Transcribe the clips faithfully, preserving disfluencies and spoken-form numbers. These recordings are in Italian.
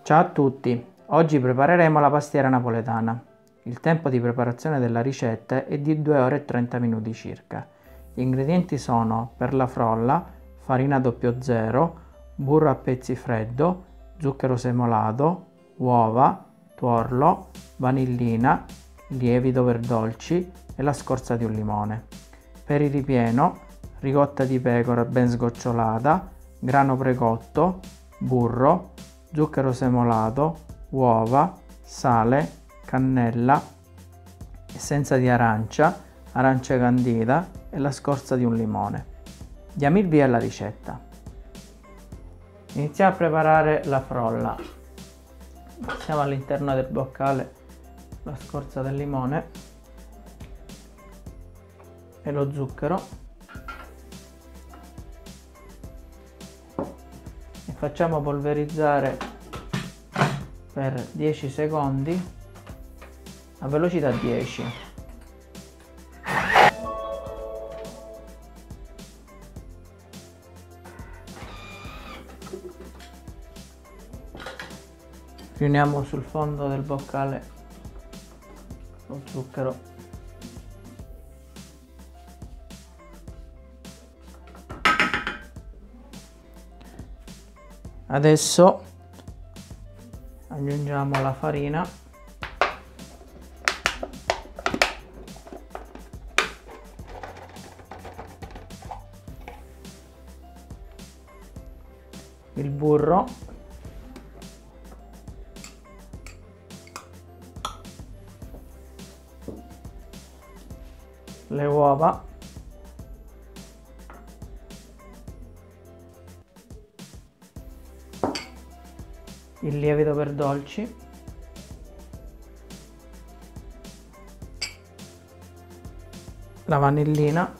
Ciao a tutti, oggi prepareremo la pastiera napoletana. Il tempo di preparazione della ricetta è di due ore e trenta minuti circa. Gli ingredienti sono per la frolla, farina zero zero, burro a pezzi freddo, zucchero semolato, uova, tuorlo, vanillina, lievito per dolci e la scorza di un limone. Per il ripieno, ricotta di pecora ben sgocciolata, grano precotto, burro, zucchero semolato, uova, sale, cannella, essenza di arancia, arancia candida e la scorza di un limone. Diamo il via alla ricetta. Iniziamo a preparare la frolla. Mettiamo all'interno del boccale la scorza del limone e lo zucchero e facciamo polverizzare per dieci secondi a velocità dieci. Riuniamo sul fondo del boccale lo zucchero. Adesso aggiungiamo la farina, il burro, le uova, il lievito per dolci, la vanillina,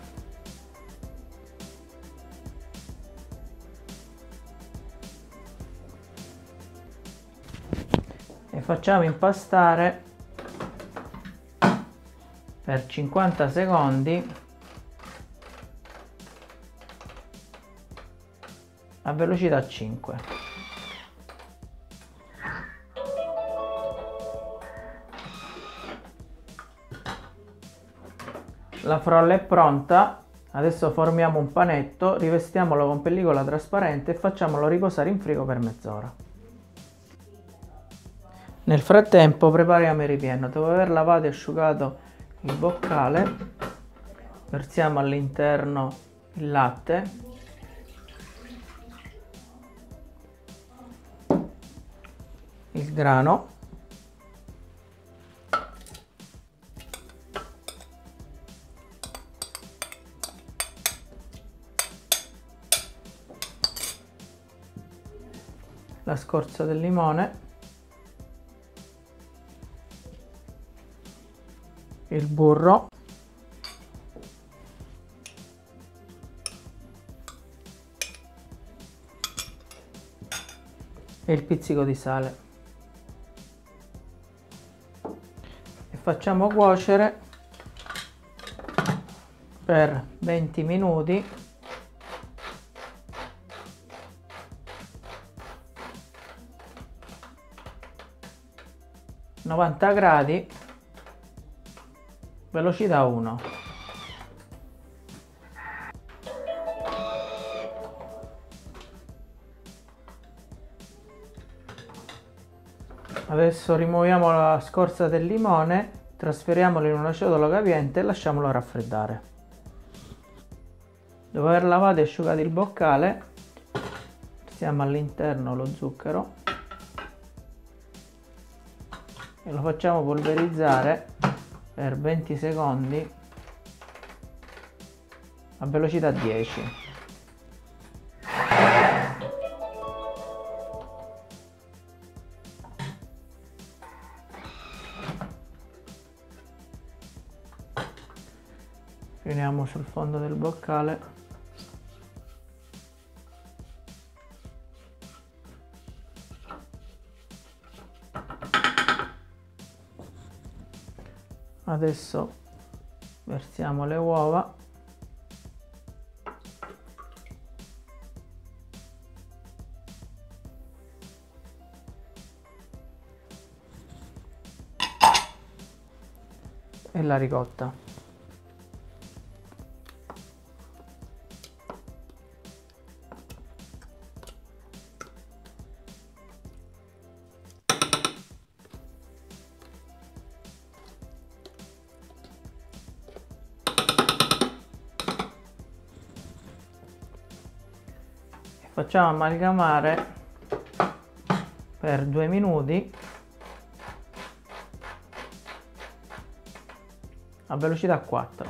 e facciamo impastare per cinquanta secondi a velocità cinque. La frolla è pronta, adesso formiamo un panetto, rivestiamolo con pellicola trasparente e facciamolo riposare in frigo per mezz'ora. Nel frattempo prepariamo il ripieno. Dopo aver lavato e asciugato il boccale, versiamo all'interno il latte, il grano, la scorza del limone, il burro, e il pizzico di sale e facciamo cuocere per venti minuti novanta gradi, velocità uno. Adesso rimuoviamo la scorza del limone, trasferiamolo in una ciotola capiente e lasciamolo raffreddare. Dopo aver lavato e asciugato il boccale, versiamo all'interno lo zucchero e lo facciamo polverizzare per venti secondi a velocità dieci. Riuniamo sul fondo del boccale. Adesso versiamo le uova e la ricotta. Facciamo amalgamare per due minuti a velocità quattro.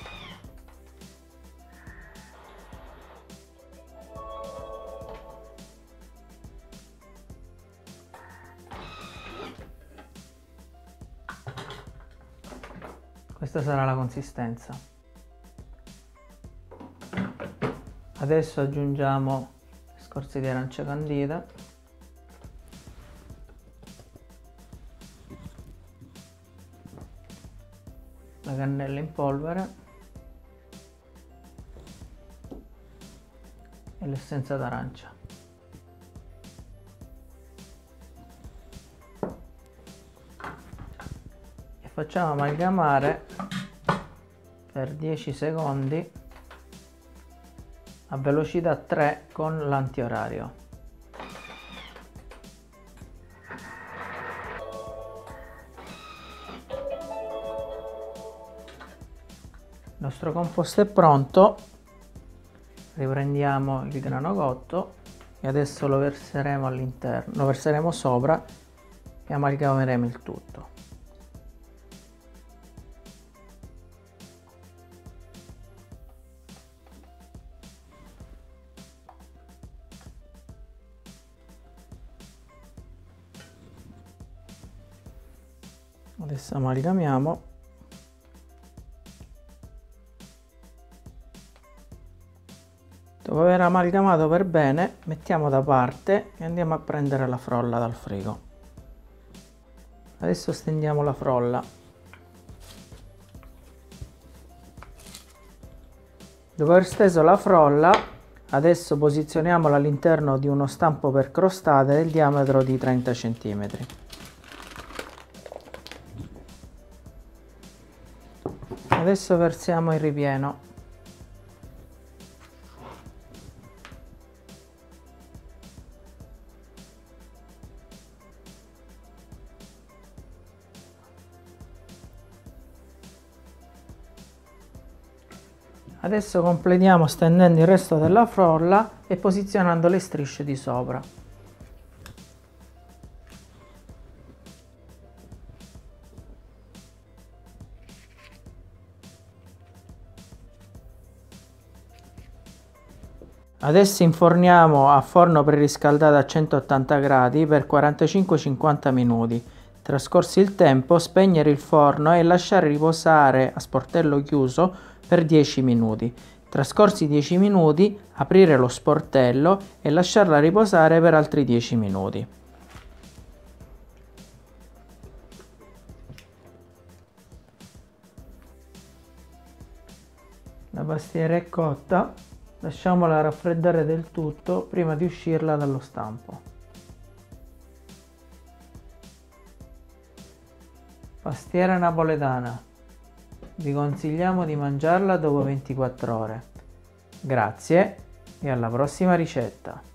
Questa sarà la consistenza. Adesso aggiungiamo scorze di arancia candita, la cannella in polvere e l'essenza d'arancia. E facciamo amalgamare per dieci secondi a velocità tre con l'antiorario. Il nostro composto è pronto, riprendiamo il grano cotto e adesso lo verseremo all'interno, lo verseremo sopra e amalgameremo il tutto. Adesso amalgamiamo. Dopo aver amalgamato per bene, mettiamo da parte e andiamo a prendere la frolla dal frigo. Adesso stendiamo la frolla. Dopo aver steso la frolla, adesso posizioniamola all'interno di uno stampo per crostate del diametro di trenta centimetri. Adesso versiamo il ripieno. Adesso completiamo stendendo il resto della frolla e posizionando le strisce di sopra. Adesso inforniamo a forno preriscaldato a centottanta gradi per quarantacinque cinquanta minuti. Trascorso il tempo, spegnere il forno e lasciare riposare a sportello chiuso per dieci minuti. Trascorsi dieci minuti, aprire lo sportello e lasciarla riposare per altri dieci minuti. La pastiera è cotta. Lasciamola raffreddare del tutto prima di uscirla dallo stampo. Pastiera napoletana. Vi consigliamo di mangiarla dopo ventiquattro ore. Grazie e alla prossima ricetta!